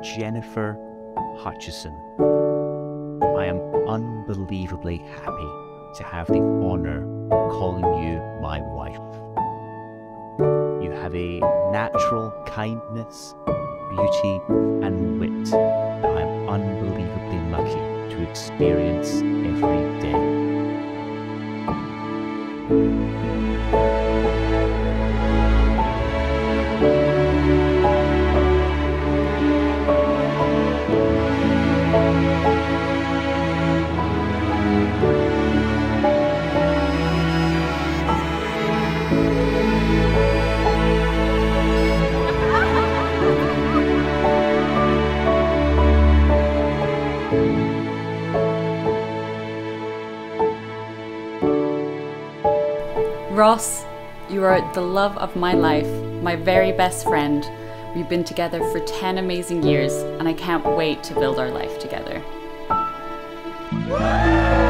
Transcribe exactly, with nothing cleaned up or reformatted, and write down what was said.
Jennifer Hutchison. I am unbelievably happy to have the honour of calling you my wife. You have a natural kindness, beauty and wit that I am unbelievably lucky to experience every day. Ross, you are the love of my life, my very best friend. We've been together for ten amazing years and I can't wait to build our life together.